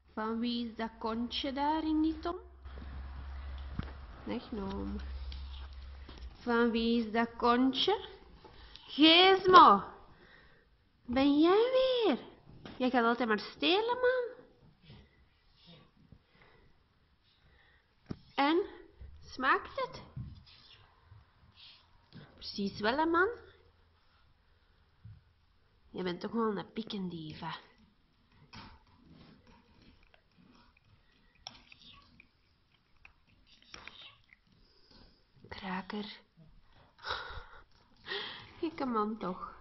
Van wie is dat kontje daar in die ton? Weggenomen. Van wie is dat kontje? Geesmo, ben jij weer? Jij gaat altijd maar stelen, man. En? Smaakt het? Precies wel, hè, man. Je bent toch wel een pikkendief, hè? Kraker. Gekke man toch.